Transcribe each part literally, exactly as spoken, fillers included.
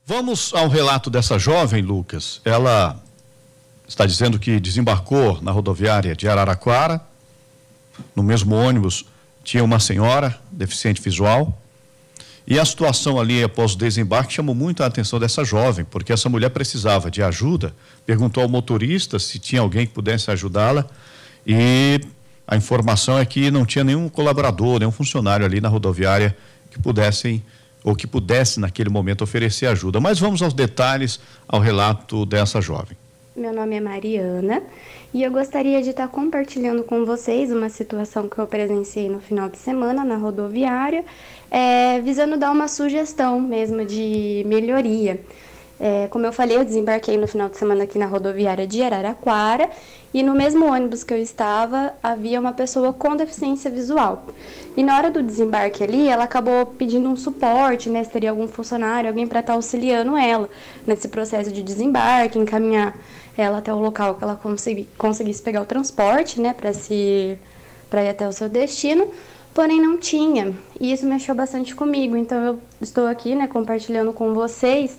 Vamos ao relato dessa jovem, Lucas. Ela está dizendo que desembarcou na rodoviária de Araraquara. No mesmo ônibus tinha uma senhora deficiente visual. E a situação ali após o desembarque chamou muito a atenção dessa jovem, porque essa mulher precisava de ajuda, perguntou ao motorista se tinha alguém que pudesse ajudá-la e a informação é que não tinha nenhum colaborador, nenhum funcionário ali na rodoviária que pudessem ou que pudesse naquele momento oferecer ajuda. Mas vamos aos detalhes, ao relato dessa jovem. Meu nome é Mariana e eu gostaria de estar compartilhando com vocês uma situação que eu presenciei no final de semana na rodoviária, é, visando dar uma sugestão mesmo de melhoria. É, como eu falei, eu desembarquei no final de semana aqui na rodoviária de Araraquara e no mesmo ônibus que eu estava havia uma pessoa com deficiência visual. E na hora do desembarque ali, ela acabou pedindo um suporte, né, se teria algum funcionário, alguém para estar auxiliando ela nesse processo de desembarque, encaminhar ela até o local que ela consegui, conseguisse pegar o transporte, né, para se, para ir até o seu destino. Porém não tinha, e isso mexeu bastante comigo. Então eu estou aqui, né, compartilhando com vocês,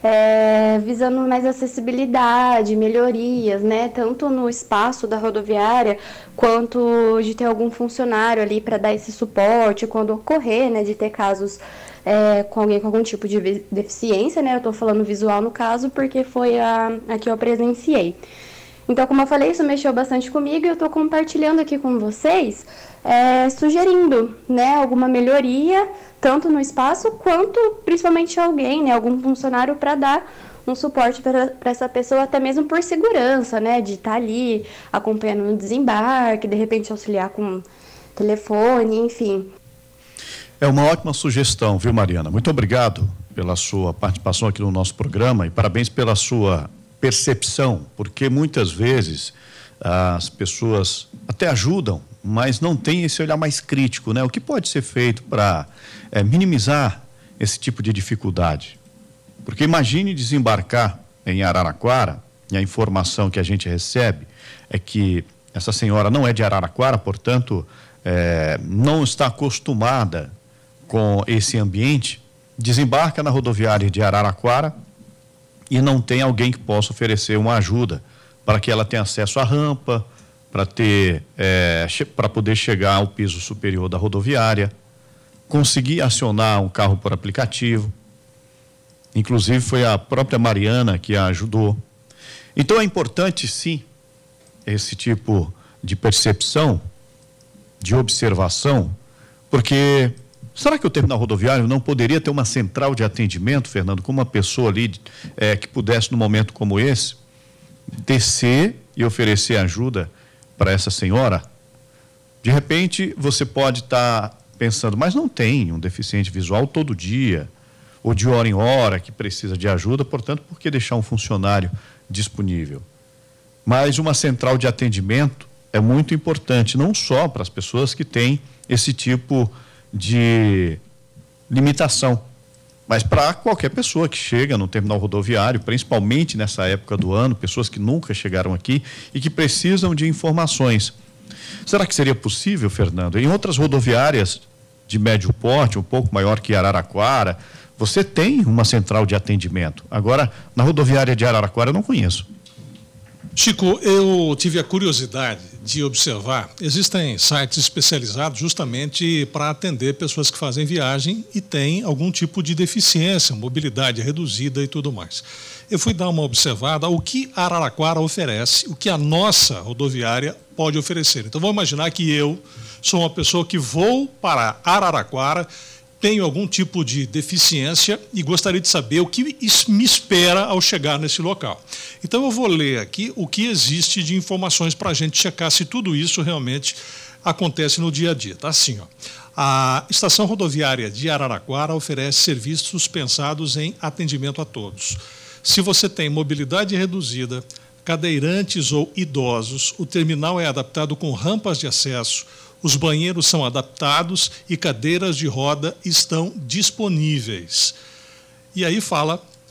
É, visando mais acessibilidade, melhorias, né, tanto no espaço da rodoviária, quanto de ter algum funcionário ali para dar esse suporte quando ocorrer, né, de ter casos é, com alguém com algum tipo de deficiência, né, eu estou falando visual no caso, porque foi a, a que eu presenciei. Então, como eu falei, isso mexeu bastante comigo e eu estou compartilhando aqui com vocês, é, sugerindo, né, alguma melhoria, tanto no espaço quanto principalmente alguém, né, algum funcionário para dar um suporte para essa pessoa, até mesmo por segurança, né, de estar ali acompanhando no desembarque, de repente auxiliar com telefone, enfim. É uma ótima sugestão, viu, Mariana? Muito obrigado pela sua participação aqui no nosso programa e parabéns pela sua percepção, porque muitas vezes as pessoas até ajudam, mas não tem esse olhar mais crítico, né? O que pode ser feito para é, minimizar esse tipo de dificuldade? Porque imagine desembarcar em Araraquara, e a informação que a gente recebe é que essa senhora não é de Araraquara, portanto, é, não está acostumada com esse ambiente, desembarca na rodoviária de Araraquara e não tem alguém que possa oferecer uma ajuda para que ela tenha acesso à rampa, para ter, é, para poder chegar ao piso superior da rodoviária, conseguir acionar um carro por aplicativo. Inclusive foi a própria Mariana que a ajudou. Então é importante sim esse tipo de percepção, de observação, porque será que o terminal rodoviário não poderia ter uma central de atendimento, Fernando, com uma pessoa ali é, que pudesse, num momento como esse, descer e oferecer ajuda para essa senhora? De repente, você pode estar tá pensando, mas não tem um deficiente visual todo dia, ou de hora em hora, que precisa de ajuda, portanto, por que deixar um funcionário disponível? Mas uma central de atendimento é muito importante, não só para as pessoas que têm esse tipo de limitação, mas para qualquer pessoa que chega no terminal rodoviário, principalmente nessa época do ano, pessoas que nunca chegaram aqui e que precisam de informações. Será que seria possível, Fernando? Em outras rodoviárias de médio porte, um pouco maior que Araraquara, você tem uma central de atendimento. Agora, na rodoviária de Araraquara, eu não conheço. Chico, eu tive a curiosidade de observar, existem sites especializados justamente para atender pessoas que fazem viagem e têm algum tipo de deficiência, mobilidade reduzida e tudo mais. Eu fui dar uma observada ao que Araraquara oferece, o que a nossa rodoviária pode oferecer. Então, vamos imaginar que eu sou uma pessoa que vou para Araraquara, tenho algum tipo de deficiência e gostaria de saber o que me espera ao chegar nesse local. Então eu vou ler aqui o que existe de informações para a gente checar se tudo isso realmente acontece no dia a dia. Tá assim, ó. A Estação Rodoviária de Araraquara oferece serviços pensados em atendimento a todos. Se você tem mobilidade reduzida, cadeirantes ou idosos, o terminal é adaptado com rampas de acesso, os banheiros são adaptados e cadeiras de roda estão disponíveis. E aí fala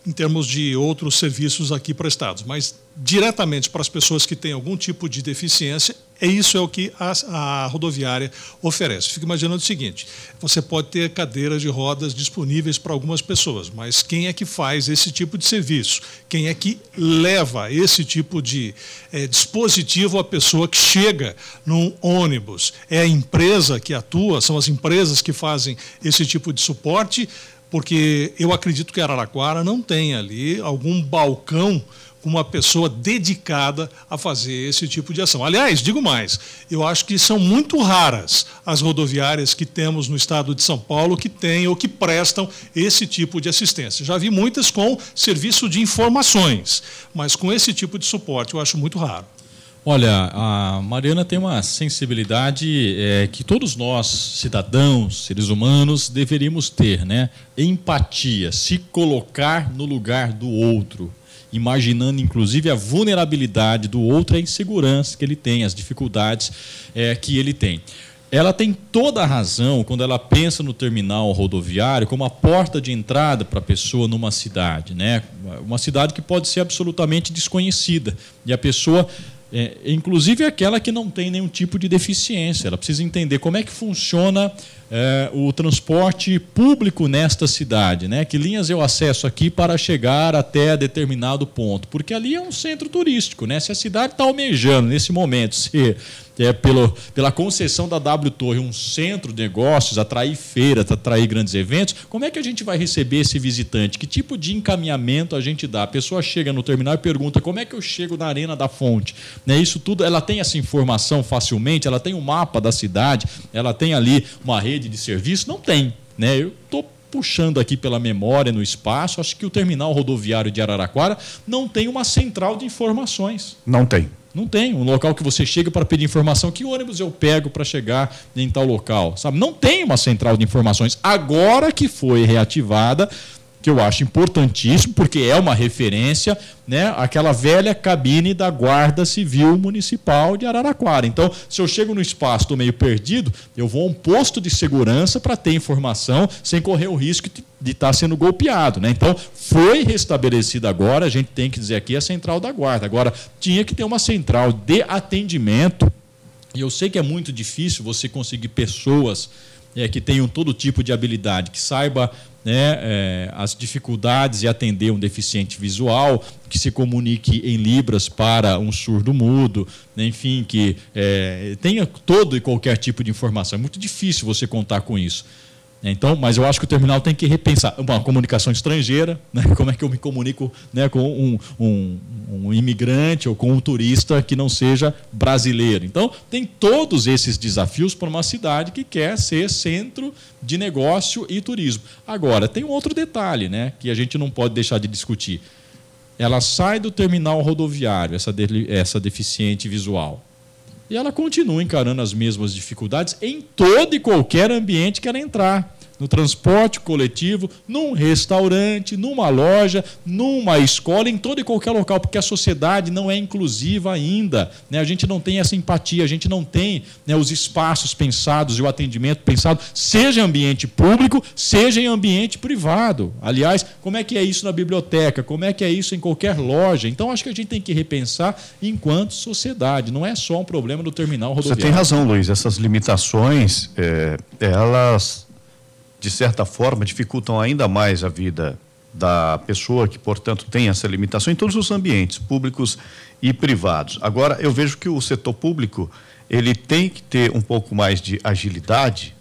em termos de outros serviços aqui prestados, mas diretamente para as pessoas que têm algum tipo de deficiência, é isso é o que a, a rodoviária oferece. Fica imaginando o seguinte, você pode ter cadeiras de rodas disponíveis para algumas pessoas, mas quem é que faz esse tipo de serviço? Quem é que leva esse tipo de é, dispositivo à pessoa que chega num ônibus? É a empresa que atua, são as empresas que fazem esse tipo de suporte, porque eu acredito que Araraquara não tem ali algum balcão com uma pessoa dedicada a fazer esse tipo de ação. Aliás, digo mais, eu acho que são muito raras as rodoviárias que temos no estado de São Paulo que têm ou que prestam esse tipo de assistência. Já vi muitas com serviço de informações, mas com esse tipo de suporte eu acho muito raro. Olha, a Mariana tem uma sensibilidade é, que todos nós, cidadãos, seres humanos, deveríamos ter, né? Empatia, se colocar no lugar do outro, imaginando inclusive a vulnerabilidade do outro, a insegurança que ele tem, as dificuldades é, que ele tem. Ela tem toda a razão quando ela pensa no terminal rodoviário como a porta de entrada para a pessoa numa cidade, né? Uma cidade que pode ser absolutamente desconhecida e a pessoa... É, inclusive aquela que não tem nenhum tipo de deficiência. Ela precisa entender como é que funciona é, o transporte público nesta cidade, né? Que linhas eu acesso aqui para chegar até determinado ponto, porque ali é um centro turístico, né? Se a cidade está almejando nesse momento ser é, pelo, pela concessão da W Torre um centro de negócios, atrair feiras, atrair grandes eventos, como é que a gente vai receber esse visitante? Que tipo de encaminhamento a gente dá? A pessoa chega no terminal e pergunta como é que eu chego na Arena da Fonte? Né, isso tudo, ela tem essa informação facilmente, ela tem um mapa da cidade, ela tem ali uma rede de serviço? Não tem, né? Eu estou puxando aqui pela memória no espaço, acho que o terminal rodoviário de Araraquara não tem uma central de informações. Não tem. Não tem um local que você chega para pedir informação, que ônibus eu pego para chegar em tal local, sabe? Não tem uma central de informações. Agora que foi reativada, que eu acho importantíssimo, porque é uma referência, né, aquela velha cabine da Guarda Civil Municipal de Araraquara. Então, se eu chego no espaço, estou meio perdido, eu vou a um posto de segurança para ter informação sem correr o risco de estar sendo golpeado, né? Então, foi restabelecida agora, a gente tem que dizer aqui, a central da Guarda. Agora, tinha que ter uma central de atendimento, e eu sei que é muito difícil você conseguir pessoas é, que tenham todo tipo de habilidade, que saiba, né, é, as dificuldades e atender um deficiente visual, que se comunique em libras para um surdo-mudo, né, enfim, que é, tenha todo e qualquer tipo de informação. É muito difícil você contar com isso. Então, mas eu acho que o terminal tem que repensar uma comunicação estrangeira, né? Como é que eu me comunico, né, com um, um, um imigrante ou com um turista que não seja brasileiro. Então, tem todos esses desafios para uma cidade que quer ser centro de negócio e turismo. Agora, tem um outro detalhe, né, que a gente não pode deixar de discutir. Ela sai do terminal rodoviário, essa, de, essa deficiente visual, e ela continua encarando as mesmas dificuldades em todo e qualquer ambiente que ela entrar. No transporte coletivo, num restaurante, numa loja, numa escola, em todo e qualquer local, porque a sociedade não é inclusiva ainda, né? A gente não tem essa empatia, a gente não tem, né, os espaços pensados e o atendimento pensado, seja em ambiente público, seja em ambiente privado. Aliás, como é que é isso na biblioteca? Como é que é isso em qualquer loja? Então, acho que a gente tem que repensar enquanto sociedade, não é só um problema do terminal rodoviário. Você tem razão, Luiz, essas limitações, é, elas... de certa forma, dificultam ainda mais a vida da pessoa que, portanto, tem essa limitação em todos os ambientes, públicos e privados. Agora, eu vejo que o setor público, ele tem que ter um pouco mais de agilidade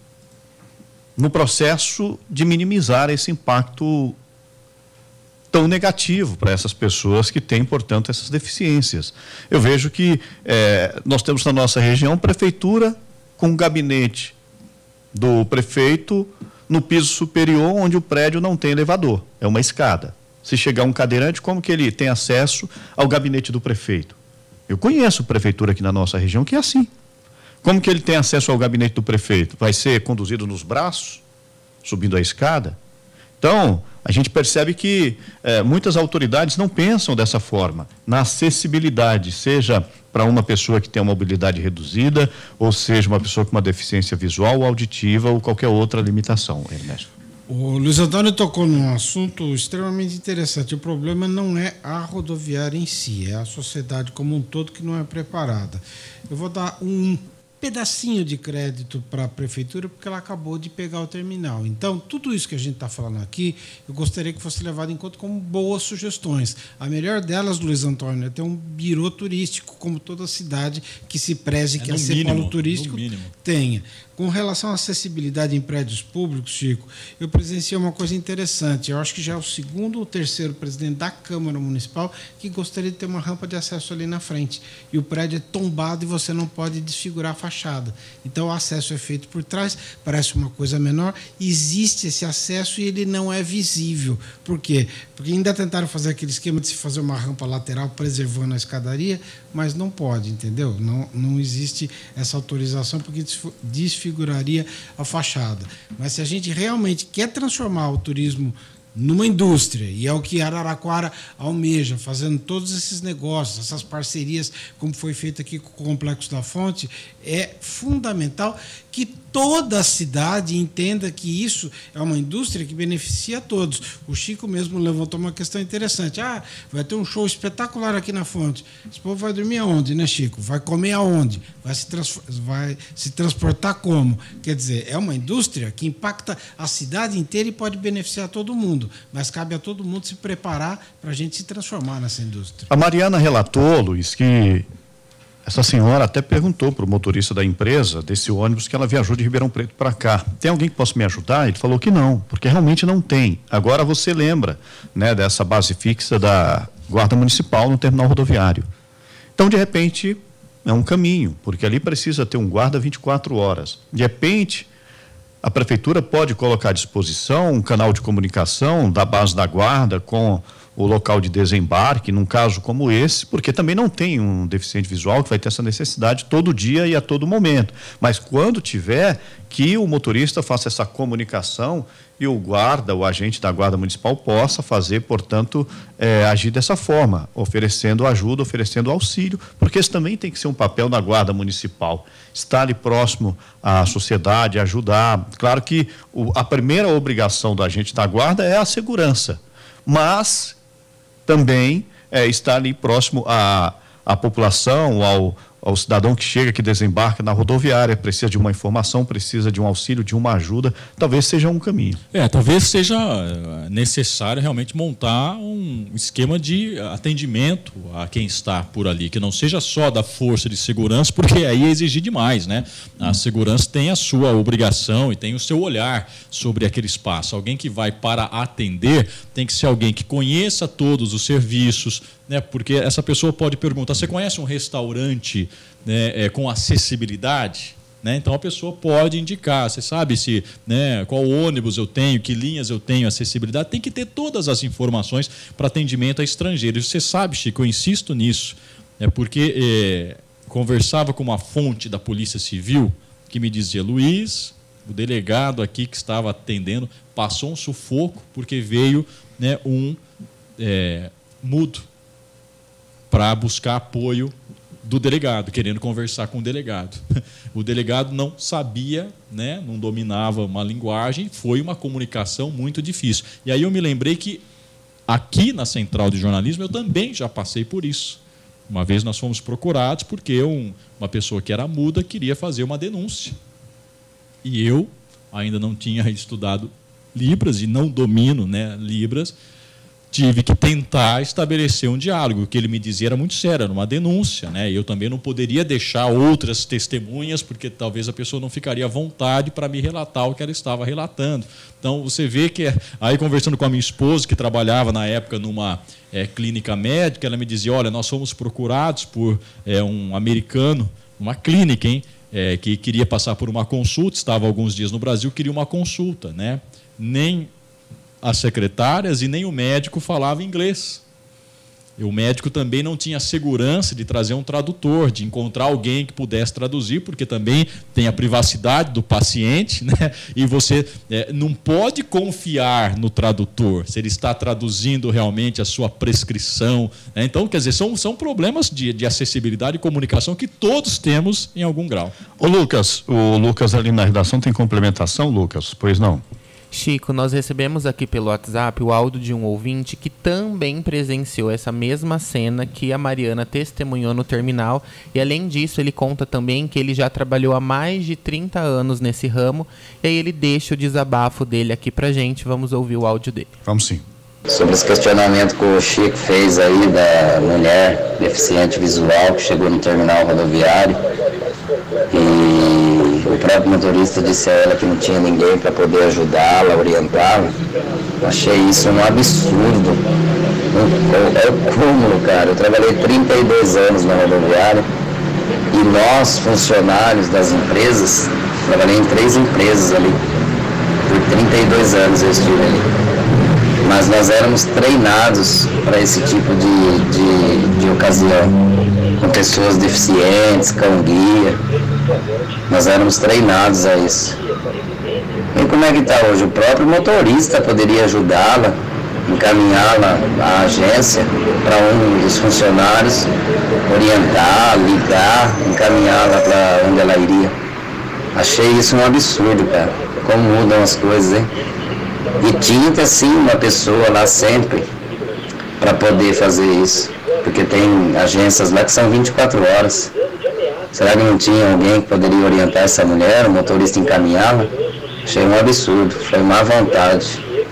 no processo de minimizar esse impacto tão negativo para essas pessoas que têm, portanto, essas deficiências. Eu vejo que eh, nós temos na nossa região prefeitura com um gabinete do prefeito no piso superior, onde o prédio não tem elevador, é uma escada. Se chegar um cadeirante, como que ele tem acesso ao gabinete do prefeito? Eu conheço prefeitura aqui na nossa região que é assim. Como que ele tem acesso ao gabinete do prefeito? Vai ser conduzido nos braços, subindo a escada? Então, a gente percebe que eh, muitas autoridades não pensam dessa forma, na acessibilidade, seja para uma pessoa que tem uma mobilidade reduzida, ou seja, uma pessoa com uma deficiência visual ou auditiva, ou qualquer outra limitação, Ernesto. O Luiz Antônio tocou num assunto extremamente interessante. O problema não é a rodoviária em si, é a sociedade como um todo que não é preparada. Eu vou dar um pedacinho de crédito para a prefeitura, porque ela acabou de pegar o terminal. Então, tudo isso que a gente está falando aqui, eu gostaria que fosse levado em conta como boas sugestões. A melhor delas, Luiz Antônio, é ter um birô turístico, como toda cidade que se preze, que é ser polo turístico, tenha. Com relação à acessibilidade em prédios públicos, Chico, eu presenciei uma coisa interessante. Eu acho que já é o segundo ou terceiro presidente da Câmara Municipal que gostaria de ter uma rampa de acesso ali na frente. E o prédio é tombado e você não pode desfigurar a fachada. Então, o acesso é feito por trás, parece uma coisa menor. Existe esse acesso e ele não é visível. Por quê? Porque ainda tentaram fazer aquele esquema de se fazer uma rampa lateral preservando a escadaria, mas não pode, entendeu? Não, não existe essa autorização porque desfiguraria a fachada. Mas se a gente realmente quer transformar o turismo numa indústria, e é o que Araraquara almeja, fazendo todos esses negócios, essas parcerias, como foi feito aqui com o Complexo da Fonte, é fundamental que toda a cidade entenda que isso é uma indústria que beneficia a todos. O Chico mesmo levantou uma questão interessante. Ah, vai ter um show espetacular aqui na Fonte. Esse povo vai dormir aonde, né, Chico? Vai comer aonde? Vai se, trans... vai se transportar como? Quer dizer, é uma indústria que impacta a cidade inteira e pode beneficiar todo mundo, mas cabe a todo mundo se preparar para a gente se transformar nessa indústria. A Mariana relatou, Luiz, que essa senhora até perguntou para o motorista da empresa, desse ônibus, que ela viajou de Ribeirão Preto para cá. Tem alguém que possa me ajudar? Ele falou que não, porque realmente não tem. Agora você lembra, né, dessa base fixa da Guarda Municipal no terminal rodoviário. Então, de repente, é um caminho, porque ali precisa ter um guarda vinte e quatro horas. De repente, a prefeitura pode colocar à disposição um canal de comunicação da base da guarda com o local de desembarque, num caso como esse, porque também não tem um deficiente visual que vai ter essa necessidade todo dia e a todo momento. Mas quando tiver, que o motorista faça essa comunicação e o guarda, o agente da Guarda Municipal possa fazer, portanto, é, agir dessa forma, oferecendo ajuda, oferecendo auxílio, porque esse também tem que ser um papel da Guarda Municipal, estar ali próximo à sociedade, ajudar. Claro que o, a primeira obrigação do agente da Guarda é a segurança, mas também é, estar ali próximo à, à população, ao, ao cidadão que chega, que desembarca na rodoviária, precisa de uma informação, precisa de um auxílio, de uma ajuda, talvez seja um caminho. É, talvez seja necessário realmente montar um esquema de atendimento a quem está por ali, que não seja só da força de segurança, porque aí é exigir demais, né? A segurança tem a sua obrigação e tem o seu olhar sobre aquele espaço. Alguém que vai para atender tem que ser alguém que conheça todos os serviços, né? Porque essa pessoa pode perguntar, você conhece um restaurante, né, é, com acessibilidade? Né? Então a pessoa pode indicar, você sabe se, né, qual ônibus eu tenho, que linhas eu tenho, acessibilidade, tem que ter todas as informações para atendimento a estrangeiros. Você sabe, Chico, eu insisto nisso, né, porque é, conversava com uma fonte da Polícia Civil que me dizia, Luiz, o delegado aqui que estava atendendo passou um sufoco porque veio, né, um é, mudo para buscar apoio do delegado, querendo conversar com o delegado. O delegado não sabia, né, não dominava uma linguagem, foi uma comunicação muito difícil. E aí eu me lembrei que aqui na Central de Jornalismo eu também já passei por isso. Uma vez nós fomos procurados porque um, uma pessoa que era muda queria fazer uma denúncia. E eu ainda não tinha estudado Libras e não domino, né, Libras, tive que tentar estabelecer um diálogo. O que ele me dizia era muito sério, era uma denúncia, né? Eu também não poderia deixar outras testemunhas, porque talvez a pessoa não ficaria à vontade para me relatar o que ela estava relatando. Então, você vê que, aí conversando com a minha esposa, que trabalhava na época numa é, clínica médica, ela me dizia, olha, nós fomos procurados por é, um americano, uma clínica, hein? É, que queria passar por uma consulta, estava alguns dias no Brasil, queria uma consulta, né? Nem as secretárias e nem o médico falava inglês. E o médico também não tinha segurança de trazer um tradutor, de encontrar alguém que pudesse traduzir, porque também tem a privacidade do paciente, né? E você é, não pode confiar no tradutor, se ele está traduzindo realmente a sua prescrição, né? Então, quer dizer, são, são problemas de, de acessibilidade e comunicação que todos temos em algum grau. Ô Lucas, o Lucas ali na redação tem complementação, Lucas? Pois não? Chico, nós recebemos aqui pelo WhatsApp o áudio de um ouvinte que também presenciou essa mesma cena que a Mariana testemunhou no terminal. E além disso, ele conta também que ele já trabalhou há mais de trinta anos nesse ramo. E aí ele deixa o desabafo dele aqui pra gente. Vamos ouvir o áudio dele. Vamos sim. Sobre esse questionamento que o Chico fez aí da mulher deficiente visual que chegou no terminal rodoviário e o próprio motorista disse a ela que não tinha ninguém para poder ajudá-la, orientá-la. Achei isso um absurdo. É o cúmulo, cara. Eu trabalhei trinta e dois anos na rodoviária e nós, funcionários das empresas, trabalhei em três empresas ali. Por trinta e dois anos eu estive ali. Mas nós éramos treinados para esse tipo de, de, de ocasião, com pessoas deficientes, cão-guia. Nós éramos treinados a isso. E como é que está hoje? O próprio motorista poderia ajudá-la, encaminhá-la à agência para um dos funcionários, orientar, ligar, encaminhá-la para onde ela iria. Achei isso um absurdo, cara. Como mudam as coisas, hein? E tinha, sim, uma pessoa lá sempre para poder fazer isso. Porque tem agências lá que são vinte e quatro horas. Será que não tinha alguém que poderia orientar essa mulher, o motorista encaminhá-la? Achei um absurdo, foi má vontade.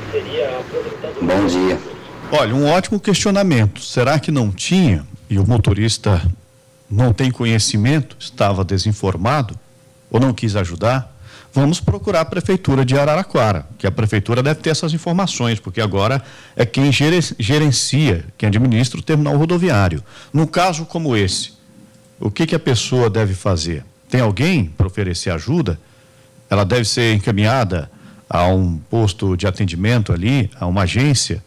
Bom dia. Olha, um ótimo questionamento. Será que não tinha e o motorista não tem conhecimento, estava desinformado ou não quis ajudar? Vamos procurar a Prefeitura de Araraquara, que a Prefeitura deve ter essas informações, porque agora é quem gerencia, quem administra o terminal rodoviário. Num caso como esse, o que, que a pessoa deve fazer? Tem alguém para oferecer ajuda? Ela deve ser encaminhada a um posto de atendimento ali, a uma agência?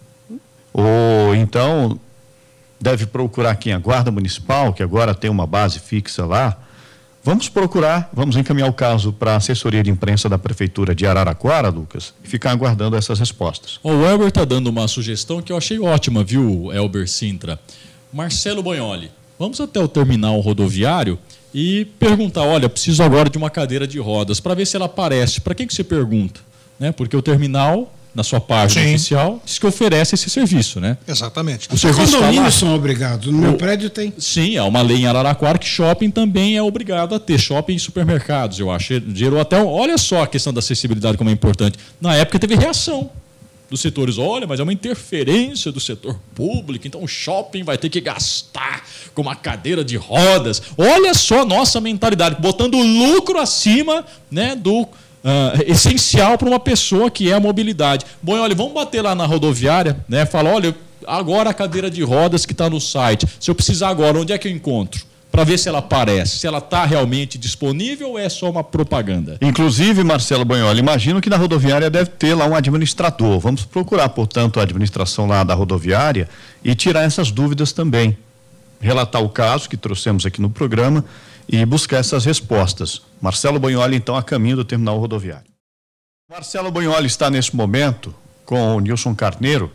Ou então deve procurar quem? A Guarda Municipal, que agora tem uma base fixa lá? Vamos procurar, vamos encaminhar o caso para a assessoria de imprensa da Prefeitura de Araraquara, Lucas, e ficar aguardando essas respostas. O Elber está dando uma sugestão que eu achei ótima, viu, Elber Sintra? Marcelo Bonholi, vamos até o terminal rodoviário e perguntar, olha, preciso agora de uma cadeira de rodas, para ver se ela aparece. Para que, que você pergunta? Né? Porque o terminal, na sua página Sim. oficial, diz que oferece esse serviço, né? Exatamente. Os condomínios são obrigados. No o, meu prédio tem. Sim, há uma lei em Araraquara que shopping também é obrigado a ter. Shopping e supermercados, eu acho. Gerou até. Olha só a questão da acessibilidade como é importante. Na época teve reação dos setores. Olha, mas é uma interferência do setor público, então o shopping vai ter que gastar com uma cadeira de rodas. Olha só a nossa mentalidade, botando o lucro acima, né, do. Uh, essencial para uma pessoa que é a mobilidade. Bom, olha, vamos bater lá na rodoviária, né? Falar, olha, agora a cadeira de rodas que está no site, se eu precisar agora, onde é que eu encontro? Para ver se ela aparece, se ela está realmente disponível ou é só uma propaganda. Inclusive, Marcelo Bonholi, imagino que na rodoviária deve ter lá um administrador. Vamos procurar, portanto, a administração lá da rodoviária e tirar essas dúvidas também. Relatar o caso que trouxemos aqui no programa e buscar essas respostas. Marcelo Bonholi, então, a caminho do terminal rodoviário. Marcelo Bonholi está nesse momento com o Nilson Carneiro,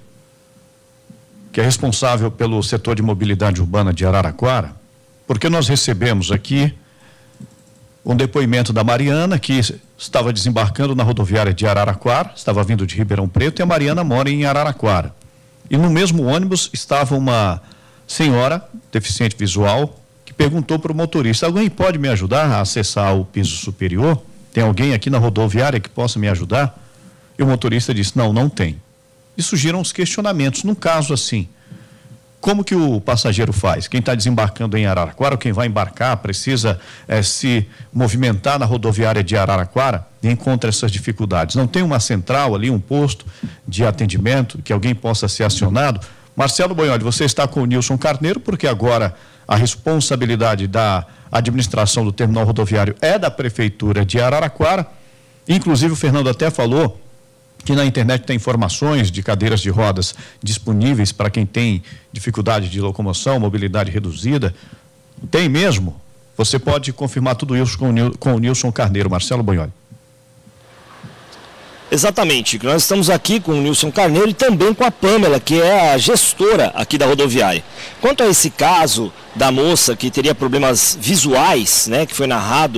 que é responsável pelo setor de mobilidade urbana de Araraquara, porque nós recebemos aqui um depoimento da Mariana, que estava desembarcando na rodoviária de Araraquara, estava vindo de Ribeirão Preto, e a Mariana mora em Araraquara. E no mesmo ônibus estava uma senhora deficiente visual, perguntou para o motorista, alguém pode me ajudar a acessar o piso superior? Tem alguém aqui na rodoviária que possa me ajudar? E o motorista disse, não, não tem. E surgiram os questionamentos. Num caso assim, como que o passageiro faz? Quem está desembarcando em Araraquara, ou quem vai embarcar, precisa é, se movimentar na rodoviária de Araraquara e encontra essas dificuldades. Não tem uma central ali, um posto de atendimento que alguém possa ser acionado? Marcelo Bonholi, você está com o Nilson Carneiro, porque agora a responsabilidade da administração do terminal rodoviário é da Prefeitura de Araraquara. Inclusive, o Fernando até falou que na internet tem informações de cadeiras de rodas disponíveis para quem tem dificuldade de locomoção, mobilidade reduzida. Tem mesmo? Você pode confirmar tudo isso com o, Nil, com o Nilson Carneiro, Marcelo Bonholi. Exatamente, nós estamos aqui com o Nilson Carneiro e também com a Pâmela, que é a gestora aqui da rodoviária. Quanto a esse caso da moça que teria problemas visuais, né, que foi narrado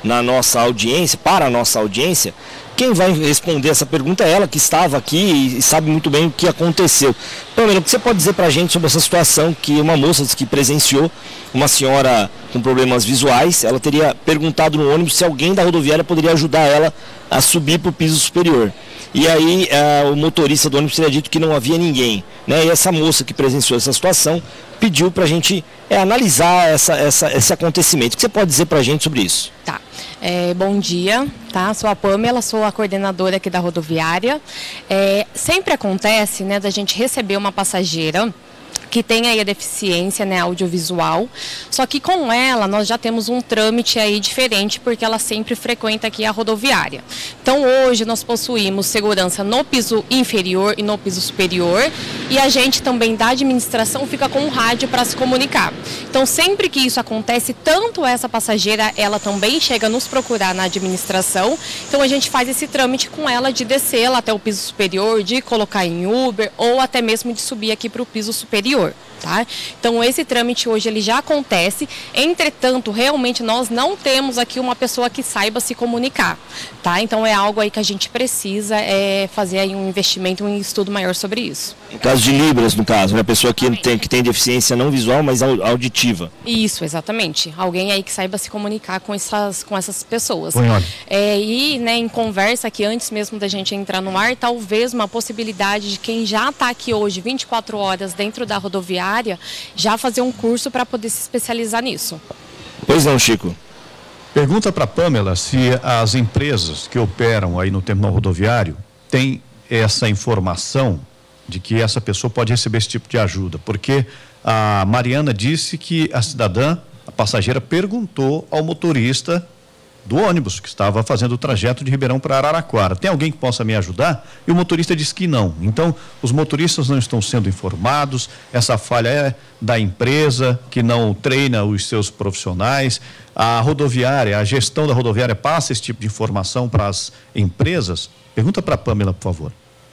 na nossa audiência, para a nossa audiência, quem vai responder essa pergunta é ela, que estava aqui e sabe muito bem o que aconteceu. Pamela, o que você pode dizer para a gente sobre essa situação que uma moça disse que presenciou, uma senhora com problemas visuais, ela teria perguntado no ônibus se alguém da rodoviária poderia ajudar ela a subir para o piso superior. E aí uh, o motorista do ônibus teria dito que não havia ninguém, né? E essa moça que presenciou essa situação pediu para a gente é, analisar essa, essa, esse acontecimento. O que você pode dizer para a gente sobre isso? Tá. É, bom dia, tá? Sou a Pamela, sou a coordenadora aqui da rodoviária. É, sempre acontece, né, da gente receber uma passageira que tem aí a deficiência, né, audiovisual, só que com ela nós já temos um trâmite aí diferente, porque ela sempre frequenta aqui a rodoviária. Então hoje nós possuímos segurança no piso inferior e no piso superior, e a gente também da administração fica com um rádio para se comunicar. Então sempre que isso acontece, tanto essa passageira, ela também chega a nos procurar na administração, então a gente faz esse trâmite com ela de descer até o piso superior, de colocar em Uber, ou até mesmo de subir aqui para o piso superior. Tá? Então esse trâmite hoje ele já acontece, entretanto realmente nós não temos aqui uma pessoa que saiba se comunicar, tá? Então é algo aí que a gente precisa é, fazer aí um investimento, um estudo maior sobre isso. No caso de Libras, no caso, né? A pessoa que tem, que tem deficiência não visual, mas auditiva. Isso, exatamente. Alguém aí que saiba se comunicar com essas, com essas pessoas. É, e né, em conversa aqui, antes mesmo da gente entrar no ar, talvez uma possibilidade de quem já está aqui hoje vinte e quatro horas dentro da rodoviária já fazer um curso para poder se especializar nisso. Pois não, Chico. Pergunta para a Pamela se as empresas que operam aí no terminal rodoviário têm essa informação de que essa pessoa pode receber esse tipo de ajuda, porque a Mariana disse que a cidadã, a passageira, perguntou ao motorista do ônibus que estava fazendo o trajeto de Ribeirão para Araraquara: tem alguém que possa me ajudar? E o motorista disse que não. Então, os motoristas não estão sendo informados, essa falha é da empresa que não treina os seus profissionais. A rodoviária, a gestão da rodoviária passa esse tipo de informação para as empresas? Pergunta para a Pamela, por favor.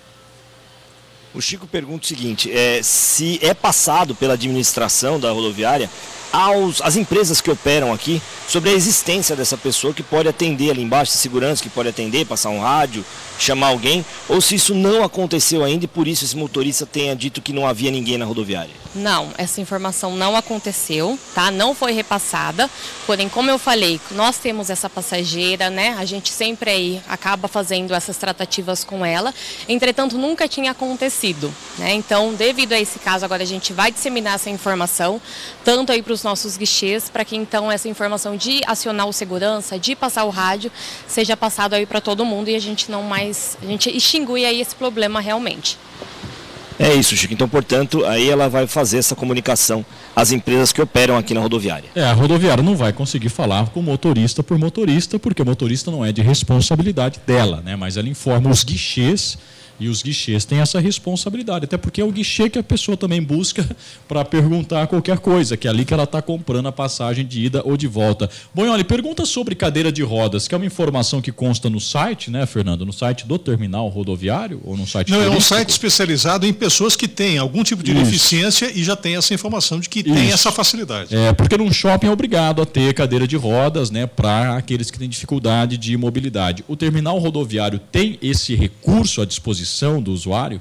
O Chico pergunta o seguinte, é, se é passado pela administração da rodoviária aos, às empresas que operam aqui sobre a existência dessa pessoa que pode atender ali embaixo, de segurança, que pode atender, passar um rádio, chamar alguém, ou se isso não aconteceu ainda e por isso esse motorista tenha dito que não havia ninguém na rodoviária. Não, essa informação não aconteceu, tá? Não foi repassada, porém, como eu falei, nós temos essa passageira, né? A gente sempre aí acaba fazendo essas tratativas com ela, entretanto, nunca tinha acontecido, né? Então, devido a esse caso, agora a gente vai disseminar essa informação, tanto aí para os nossos guichês, para que então essa informação de acionar o segurança, de passar o rádio, seja passado aí para todo mundo e a gente não mais, a gente extingue aí esse problema realmente. É isso, Chico. Então, portanto, aí ela vai fazer essa comunicação às empresas que operam aqui na rodoviária. É, a rodoviária não vai conseguir falar com motorista por motorista, porque o motorista não é de responsabilidade dela, né? Mas ela informa os guichês. E os guichês têm essa responsabilidade, até porque é o guichê que a pessoa também busca para perguntar qualquer coisa, que é ali que ela está comprando a passagem de ida ou de volta. Bom, olha, pergunta sobre cadeira de rodas, que é uma informação que consta no site, né, Fernando? No site do terminal rodoviário ou no site Não, turístico? É um site especializado em pessoas que têm algum tipo de Isso. deficiência e já tem essa informação de que Isso. tem essa facilidade. É, porque num shopping é obrigado a ter cadeira de rodas, né, para aqueles que têm dificuldade de mobilidade. O terminal rodoviário tem esse recurso à disposição do usuário?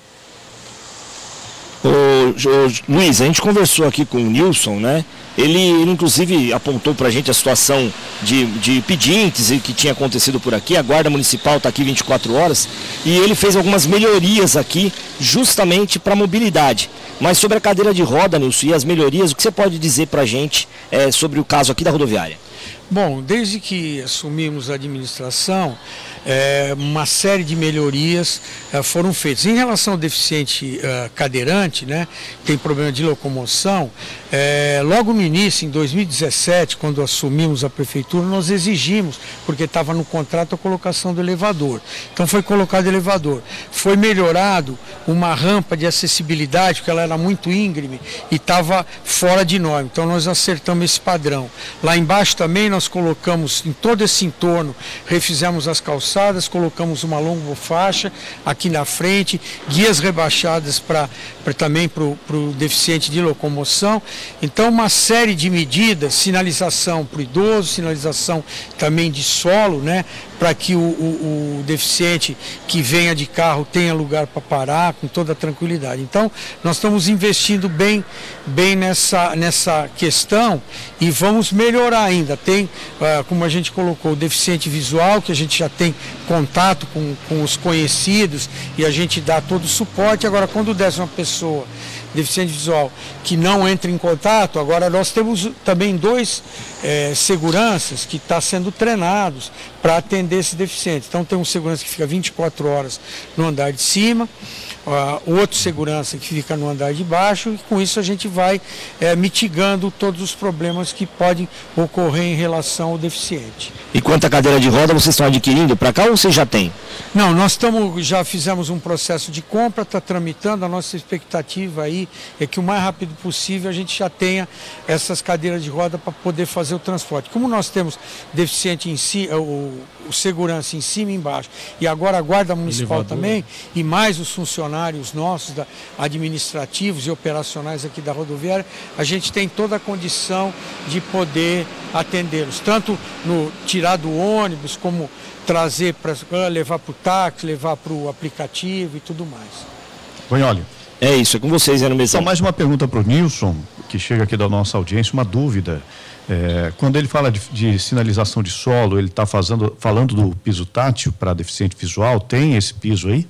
Ô, ô, Luiz, a gente conversou aqui com o Nilson, né? Ele, ele inclusive apontou para a gente a situação de, de pedintes que tinha acontecido por aqui. A Guarda Municipal está aqui vinte e quatro horas e ele fez algumas melhorias aqui justamente para a mobilidade. Mas sobre a cadeira de roda, Nilson, e as melhorias, o que você pode dizer para a gente é, sobre o caso aqui da rodoviária? Bom, desde que assumimos a administração, é, uma série de melhorias é, foram feitas. Em relação ao deficiente é, cadeirante, né, tem problema de locomoção, é, logo no início, em dois mil e dezessete, quando assumimos a prefeitura, nós exigimos, porque estava no contrato, a colocação do elevador. Então foi colocado o elevador. Foi melhorado uma rampa de acessibilidade, porque ela era muito íngreme e estava fora de norma. Então nós acertamos esse padrão. Lá embaixo também nós nós colocamos em todo esse entorno, refizemos as calçadas, colocamos uma longa faixa aqui na frente, guias rebaixadas para também para o deficiente de locomoção. Então, uma série de medidas, sinalização para o idoso, sinalização também de solo, né, para que o, o, o deficiente que venha de carro tenha lugar para parar com toda a tranquilidade. Então, nós estamos investindo bem, bem nessa, nessa questão e vamos melhorar ainda. Tem, uh, como a gente colocou, o deficiente visual, que a gente já tem contato com, com os conhecidos e a gente dá todo o suporte. Agora, quando desce uma pessoa deficiente visual que não entra em contato, agora nós temos também dois é, seguranças que estão sendo treinados para atender esse deficiente. Então tem um segurança que fica vinte e quatro horas no andar de cima, uh, outro segurança que fica no andar de baixo, e com isso a gente vai é, mitigando todos os problemas que podem ocorrer em relação ao deficiente. E quanto à cadeira de roda, vocês estão adquirindo para cá ou vocês já têm? Não, nós estamos, já fizemos um processo de compra, está tramitando, a nossa expectativa aí é que o mais rápido possível a gente já tenha essas cadeiras de roda para poder fazer o transporte. Como nós temos deficiente em si, o, o segurança em cima e embaixo, e agora a guarda municipal elevador também, e mais os funcionários nossos, da, administrativos e operacionais aqui da rodoviária, a gente tem toda a condição de poder atendê-los, tanto no tirar do ônibus, como trazer para levar para o táxi, levar para o aplicativo e tudo mais. Bonholi. É isso, é com vocês, Ana Messão. Então, mais uma pergunta para o Nilson, que chega aqui da nossa audiência, uma dúvida. É, quando ele fala de, de sinalização de solo, ele está falando do piso tátil para deficiente visual, tem esse piso aí?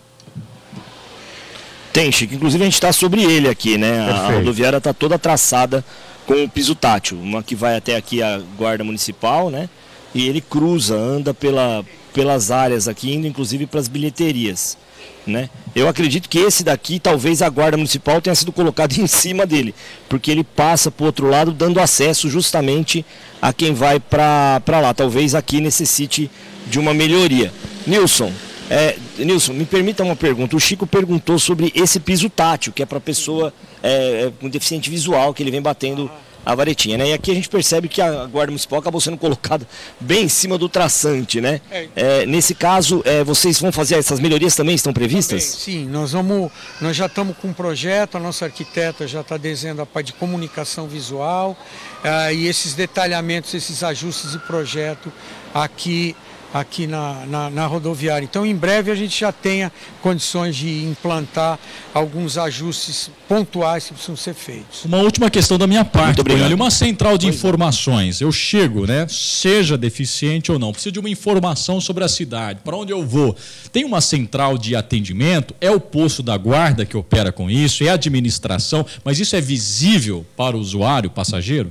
Tem, Chico. Inclusive a gente está sobre ele aqui, né? A, a rodoviária está toda traçada com o piso tátil, uma que vai até aqui a guarda municipal, né? E ele cruza, anda pela, pelas áreas aqui, indo inclusive para as bilheterias, né? Eu acredito que esse daqui, talvez a guarda municipal tenha sido colocado em cima dele, porque ele passa para o outro lado, dando acesso justamente a quem vai para lá. Talvez aqui necessite de uma melhoria. Nilson, é, Nilson, me permita uma pergunta. O Chico perguntou sobre esse piso tátil, que é para pessoa é, com deficiente visual, que ele vem batendo a varetinha, né? E aqui a gente percebe que a guarda municipal acabou sendo colocada bem em cima do traçante, né? É. É, nesse caso, é, vocês vão fazer essas melhorias também, estão previstas? Também, sim, nós vamos, nós já estamos com um projeto, a nossa arquiteta já está desenhando a parte de comunicação visual, uh, e esses detalhamentos, esses ajustes de projeto aqui aqui na, na, na rodoviária. Então, em breve, a gente já tenha condições de implantar alguns ajustes pontuais que precisam ser feitos. Uma última questão da minha parte, Bonholi, uma central de informações. Eu chego, né, seja deficiente ou não, preciso de uma informação sobre a cidade, para onde eu vou. Tem uma central de atendimento, é o posto da guarda que opera com isso, é a administração, mas isso é visível para o usuário, passageiro?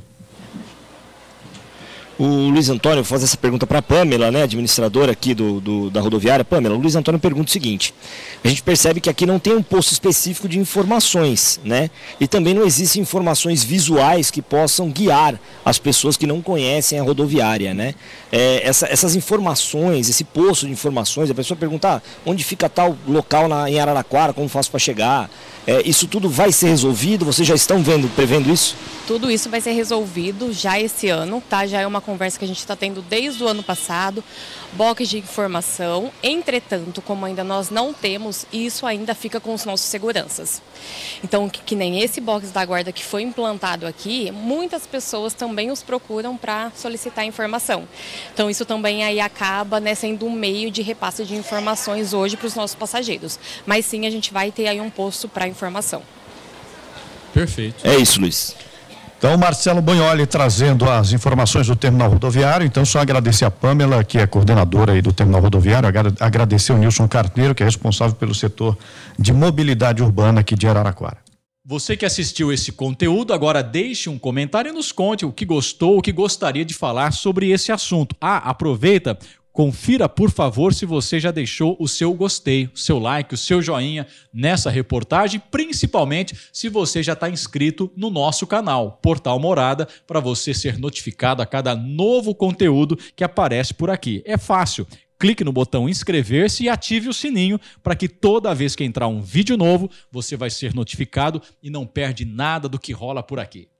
O Luiz Antônio, vou fazer essa pergunta para a Pamela, né, administradora aqui do, do, da rodoviária. Pamela, o Luiz Antônio pergunta o seguinte: a gente percebe que aqui não tem um posto específico de informações, né? E também não existem informações visuais que possam guiar as pessoas que não conhecem a rodoviária, né? É, essa, essas informações, esse posto de informações, a pessoa pergunta, ah, onde fica tal local na, em Araraquara, como faço para chegar? É, isso tudo vai ser resolvido? Vocês já estão vendo, prevendo isso? Tudo isso vai ser resolvido já esse ano, tá? Já é uma conversa que a gente está tendo desde o ano passado, box de informação. Entretanto, como ainda nós não temos, isso ainda fica com os nossos seguranças. Então, que, que nem esse box da guarda que foi implantado aqui, muitas pessoas também os procuram para solicitar informação. Então, isso também aí acaba, né, sendo um meio de repasse de informações hoje para os nossos passageiros. Mas sim, a gente vai ter aí um posto para informação. Perfeito. É isso, Luiz. Então, Marcelo Bonholi trazendo as informações do terminal rodoviário. Então, só agradecer a Pamela, que é coordenadora aí do terminal rodoviário, agradecer o Nilson Carneiro, que é responsável pelo setor de mobilidade urbana aqui de Araraquara. Você que assistiu esse conteúdo, agora deixe um comentário e nos conte o que gostou, o que gostaria de falar sobre esse assunto. Ah, aproveita, confira, por favor, se você já deixou o seu gostei, o seu like, o seu joinha nessa reportagem, principalmente se você já está inscrito no nosso canal, Portal Morada, para você ser notificado a cada novo conteúdo que aparece por aqui. É fácil. Clique no botão inscrever-se e ative o sininho para que toda vez que entrar um vídeo novo, você vai ser notificado e não perde nada do que rola por aqui.